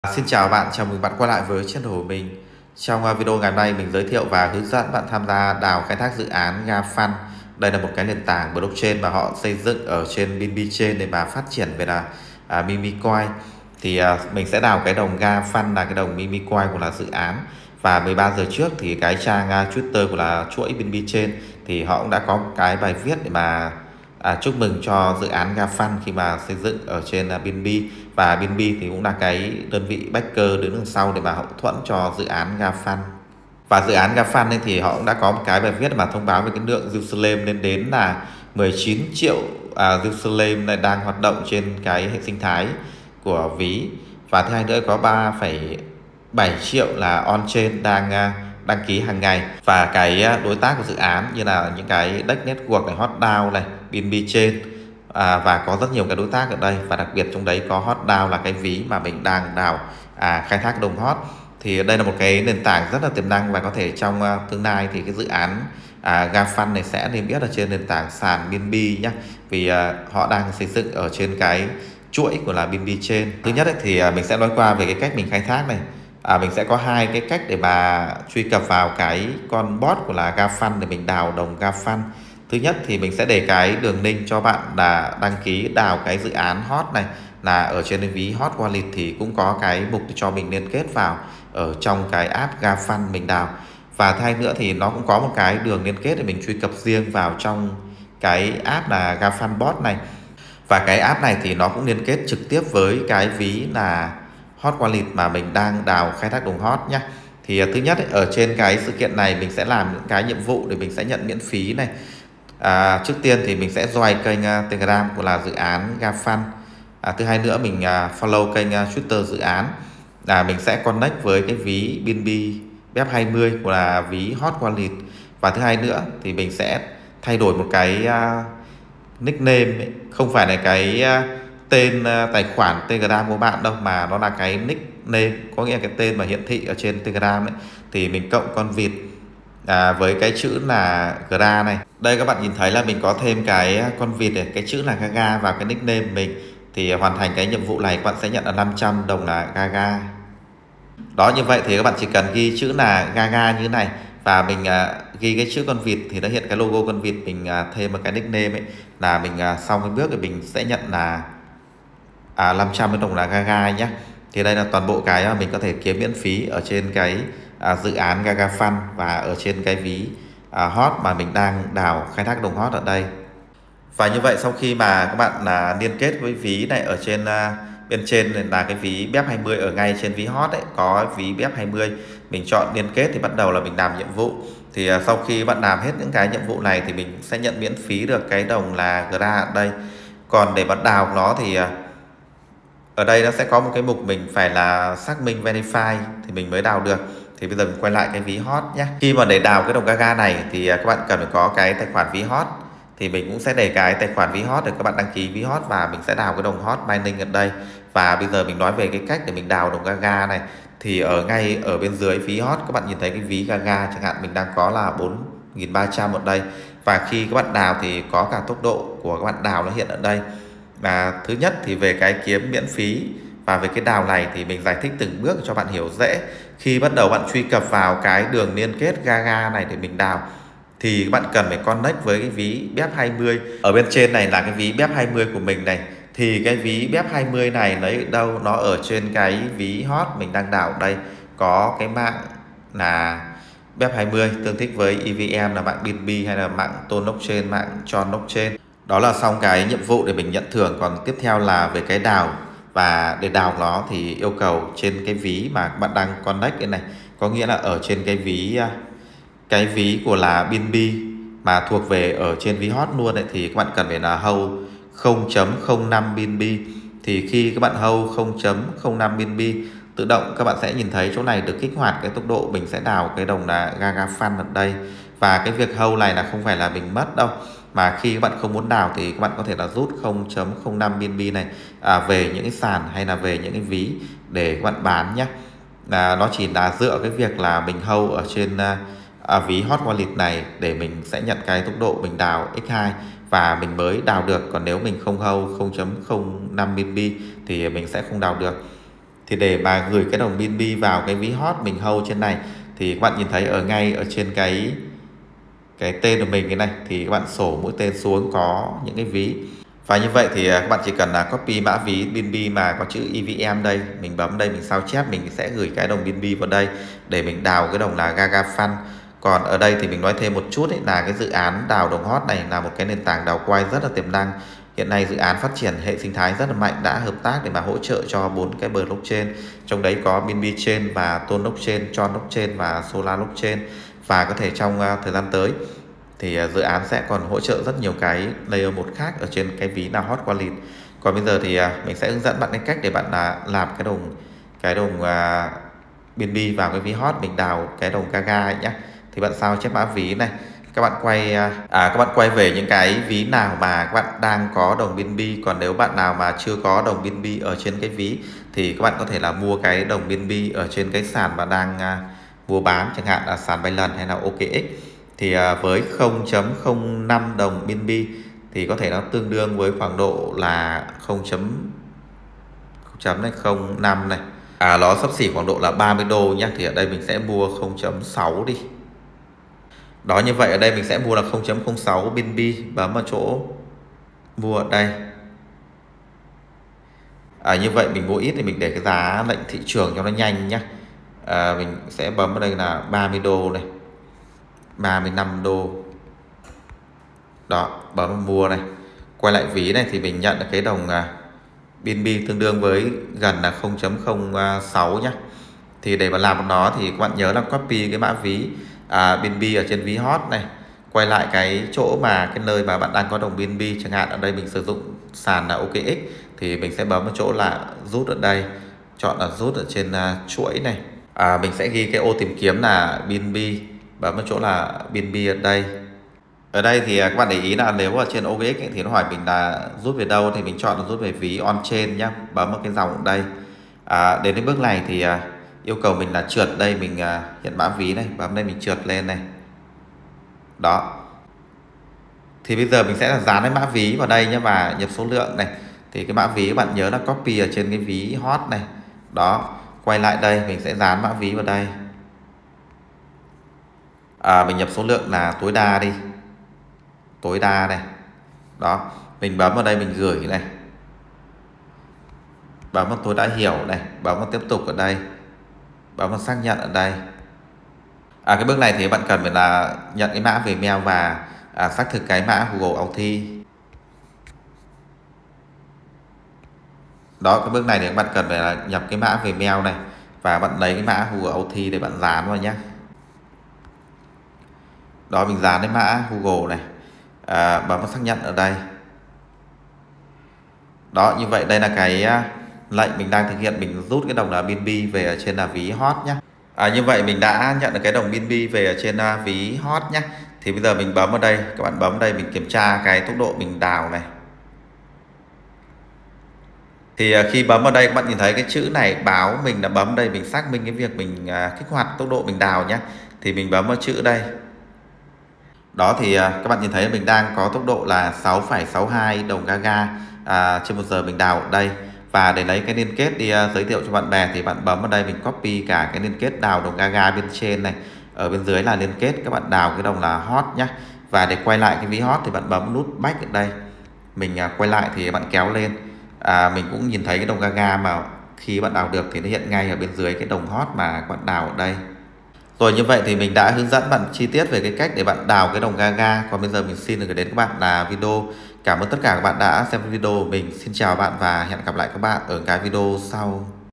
Xin chào bạn, chào mừng bạn quay lại với channel của mình. Trong video ngày hôm nay mình giới thiệu và hướng dẫn bạn tham gia đào khai thác dự án GAFund. Đây là một cái nền tảng blockchain mà họ xây dựng ở trên BNB Chain để mà phát triển về là Mimi Coin. Thì mình sẽ đào cái đồng GAFund là cái đồng Mimi Coin của là dự án. Và 13 giờ trước thì cái trang Twitter của là chuỗi BNB Chain thì họ cũng đã có một cái bài viết để mà chúc mừng cho dự án GAFund khi mà xây dựng ở trên BNB, và BNB thì cũng là cái đơn vị backer đứng đằng sau để mà hậu thuẫn cho dự án GAFund. Và dự án GAFund ấy thì họ cũng đã có một cái bài viết mà thông báo về cái lượng Jerusalem lên đến là 19 triệu Jerusalem này đang hoạt động trên cái hệ sinh thái của ví. Và thứ hai nữa có 3,7 triệu là on-chain đang đăng ký hàng ngày. Và cái đối tác của dự án như là những cái DEX Network này, HotDAO này, BNB Chain, và có rất nhiều cái đối tác ở đây. Và đặc biệt trong đấy có HotDAO là cái ví mà mình đang đào khai thác đồng hot. Thì đây là một cái nền tảng rất là tiềm năng, và có thể trong tương lai thì cái dự án GAFund này sẽ niêm yết ở trên nền tảng sàn BNB nhé. Vì họ đang xây dựng ở trên cái chuỗi của là BNB Chain. Thứ nhất ấy, thì mình sẽ nói qua về cái cách mình khai thác này. Mình sẽ có hai cái cách để mà truy cập vào cái con bot của là GAFund để mình đào đồng GAFund. Thứ nhất thì mình sẽ để cái đường link cho bạn là đăng ký đào cái dự án hot này là ở trên cái ví Hot Wallet, thì cũng có cái mục để cho mình liên kết vào ở trong cái app GAFund mình đào. Và thay nữa thì nó cũng có một cái đường liên kết để mình truy cập riêng vào trong cái app là GAFund bot này. Và cái app này thì nó cũng liên kết trực tiếp với cái ví là Hot Wallet mà mình đang đào khai thác đồng hot nhé. Thì thứ nhất ở trên cái sự kiện này mình sẽ làm những cái nhiệm vụ để mình sẽ nhận miễn phí này. Trước tiên thì mình sẽ join kênh Telegram của là dự án GAFund. Thứ hai nữa mình follow kênh Twitter dự án. Mình sẽ connect với cái ví BNB BEP20 của là ví Hot Wallet. Và thứ hai nữa thì mình sẽ thay đổi một cái nickname ấy. Không phải là cái tên tài khoản Telegram của bạn đâu, mà nó là cái nickname, có nghĩa là cái tên mà hiển thị ở trên Telegram ấy. Thì mình cộng con vịt với cái chữ là Gra này. Đây các bạn nhìn thấy là mình có thêm cái con vịt này, cái chữ là Gaga vào cái nickname mình. Thì hoàn thành cái nhiệm vụ này các bạn sẽ nhận là 500 đồng là Gaga. Đó, như vậy thì các bạn chỉ cần ghi chữ là Gaga như thế này, và mình ghi cái chữ con vịt thì nó hiện cái logo con vịt, mình thêm một cái nickname ấy, là mình xong cái bước thì mình sẽ nhận là 500 đồng là Gaga nhé. Thì đây là toàn bộ cái mình có thể kiếm miễn phí ở trên cái dự án GAFund và ở trên cái ví hot mà mình đang đào khai thác đồng hot ở đây. Và như vậy sau khi mà các bạn liên kết với ví này ở trên bên trên là cái ví BEP20 ở ngay trên ví hot ấy, có ví BEP20, mình chọn liên kết thì bắt đầu là mình làm nhiệm vụ. Thì sau khi bạn làm hết những cái nhiệm vụ này thì mình sẽ nhận miễn phí được cái đồng là Gra ở đây. Còn để bạn đào nó thì ở đây nó sẽ có một cái mục mình phải là xác minh verify thì mình mới đào được. Thì bây giờ mình quay lại cái ví hot nhé. Khi mà để đào cái đồng Gaga này thì các bạn cần phải có cái tài khoản ví hot. Thì mình cũng sẽ để cái tài khoản ví hot để các bạn đăng ký ví hot, và mình sẽ đào cái đồng hot mining ở đây. Và bây giờ mình nói về cái cách để mình đào đồng Gaga này. Thì ở ngay ở bên dưới ví hot các bạn nhìn thấy cái ví Gaga chẳng hạn, mình đang có là 4.300 ở đây. Và khi các bạn đào thì có cả tốc độ của các bạn đào nó hiện ở đây. Và thứ nhất thì về cái kiếm miễn phí và về cái đào này thì mình giải thích từng bước cho bạn hiểu dễ. Khi bắt đầu bạn truy cập vào cái đường liên kết Gaga này để mình đào thì bạn cần phải connect với cái ví BEP20. Ở bên trên này là cái ví BEP20 của mình này. Thì cái ví BEP20 này lấy đâu? Nó ở trên cái ví hot mình đang đào đây. Có cái mạng là BEP20 tương thích với EVM là mạng BNB hay là mạng Ton Blockchain, mạng Tron Blockchain. Đó là xong cái nhiệm vụ để mình nhận thưởng. Còn tiếp theo là về cái đào. Và để đào nó thì yêu cầu trên cái ví mà các bạn đang connect cái này, có nghĩa là ở trên cái ví của là BNB mà thuộc về ở trên ví hot luôn ấy, thì các bạn cần phải là hold 0.05 BNB. Thì khi các bạn hold 0.05 BNB, tự động các bạn sẽ nhìn thấy chỗ này được kích hoạt cái tốc độ mình sẽ đào cái đồng là GAFund ở đây. Và cái việc hold này là không phải là mình mất đâu, mà khi các bạn không muốn đào thì các bạn có thể là rút 0.05 BNB này về những cái sàn hay là về những cái ví để các bạn bán nhé. Nó chỉ là dựa cái việc là mình hold ở trên ví Hot Wallet này để mình sẽ nhận cái tốc độ mình đào x2 và mình mới đào được. Còn nếu mình không hold 0.05 BNB thì mình sẽ không đào được. Thì để mà gửi cái đồng BNB vào cái ví hot mình hold trên này thì các bạn nhìn thấy ở ngay ở trên cái tên của mình cái này thì các bạn sổ mũi tên xuống có những cái ví. Và như vậy thì các bạn chỉ cần là copy mã ví BNB mà có chữ EVM đây, mình bấm đây, mình sao chép, mình sẽ gửi cái đồng BNB vào đây để mình đào cái đồng là Gaga Fund. Còn ở đây thì mình nói thêm một chút ấy, là cái dự án đào đồng hot này là một cái nền tảng đào quay rất là tiềm năng. Hiện nay dự án phát triển hệ sinh thái rất là mạnh, đã hợp tác để mà hỗ trợ cho 4 cái blockchain, trong đấy có BNB Chain và Ton Blockchain, Tron Blockchain và Solar Blockchain. Và có thể trong thời gian tới thì dự án sẽ còn hỗ trợ rất nhiều cái layer 1 khác ở trên cái ví nào hot wallet. Còn bây giờ thì mình sẽ hướng dẫn bạn cái cách để bạn làm cái đồng BNB vào cái ví hot, mình đào cái đồng Gaga ấy nhé. Thì bạn sao chép mã ví này, các bạn quay về những cái ví nào mà các bạn đang có đồng BNB. Còn nếu bạn nào mà chưa có đồng BNB ở trên cái ví thì các bạn có thể là mua cái đồng BNB ở trên cái sàn mà đang mua bán, chẳng hạn là sàn Binance hay là OKX. Thì với 0.05 đồng BNB thì có thể nó tương đương với khoảng độ là 0.05 này, nó xấp xỉ khoảng độ là 30 đô nhé. Thì ở đây mình sẽ mua 0.6 đi. Đó, như vậy ở đây mình sẽ mua là 0.06 BNB, bấm vào chỗ mua ở đây. Như vậy mình mua ít thì mình để cái giá lệnh thị trường cho nó nhanh nhé. Mình sẽ bấm vào đây là 30 đô này, 35 đô. Đó, bấm vào mua này. Quay lại ví này thì mình nhận được cái đồng BNB tương đương với gần là 0.06 nhé. Thì để mà làm nó thì các bạn nhớ là copy cái mã ví BNB ở trên ví hot này, quay lại cái chỗ mà cái nơi mà bạn đang có đồng BNB, chẳng hạn ở đây mình sử dụng sàn là OKX thì mình sẽ bấm vào chỗ là rút ở đây, chọn là rút ở trên chuỗi này. Mình sẽ ghi cái ô tìm kiếm là BNB, bấm vào chỗ là BNB ở đây. Ở đây thì các bạn để ý là nếu ở trên OKX ấy, thì nó hỏi mình là rút về đâu thì mình chọn là rút về ví on chain nhé, bấm vào cái dòng ở đây. Đến cái bước này thì yêu cầu mình là trượt đây, mình hiện mã ví này, bấm đây mình trượt lên này. Đó. Thì bây giờ mình sẽ là dán cái mã ví vào đây nhé và nhập số lượng này. Thì cái mã ví các bạn nhớ là copy ở trên cái ví hot này. Đó, quay lại đây mình sẽ dán mã ví vào đây. Mình nhập số lượng là tối đa đi. Tối đa này. Đó, mình bấm vào đây mình gửi này. Bấm vào tôi đã hiểu này, bấm vào tiếp tục ở đây, bấm vào xác nhận ở đây. Cái bước này thì bạn cần phải là nhận cái mã về mail và xác thực cái mã Google Auth. Đó, cái bước này thì các bạn cần phải là nhập cái mã về mail này và bạn lấy cái mã Google Auth để bạn dán vào nhé. Đó, mình dán cái mã Google này, bấm vào xác nhận ở đây. Đó, như vậy đây là cái lệnh mình đang thực hiện, mình rút cái đồng là BNB về ở trên là ví hot nhé. Như vậy mình đã nhận được cái đồng BNB về ở trên ví hot nhé. Thì bây giờ mình bấm vào đây, các bạn bấm vào đây mình kiểm tra cái tốc độ mình đào này. Thì khi bấm vào đây các bạn nhìn thấy cái chữ này báo mình là bấm đây, mình xác minh cái việc mình kích hoạt tốc độ mình đào nhé. Thì mình bấm vào chữ đây. Đó, thì các bạn nhìn thấy mình đang có tốc độ là 6,62 đồng Gaga trên 1 giờ mình đào ở đây. Và để lấy cái liên kết đi giới thiệu cho bạn bè thì bạn bấm vào đây mình copy cả cái liên kết đào đồng Gaga bên trên này. Ở bên dưới là liên kết các bạn đào cái đồng là hot nhé. Và để quay lại cái ví hot thì bạn bấm nút back ở đây. Mình quay lại thì bạn kéo lên. Mình cũng nhìn thấy cái đồng Gaga mà khi bạn đào được thì nó hiện ngay ở bên dưới cái đồng hot mà các bạn đào ở đây. Rồi, như vậy thì mình đã hướng dẫn bạn chi tiết về cái cách để bạn đào cái đồng Gaga. Còn bây giờ mình xin được gửi đến các bạn là video. Cảm ơn tất cả các bạn đã xem video của mình. Xin chào bạn và hẹn gặp lại các bạn ở cái video sau.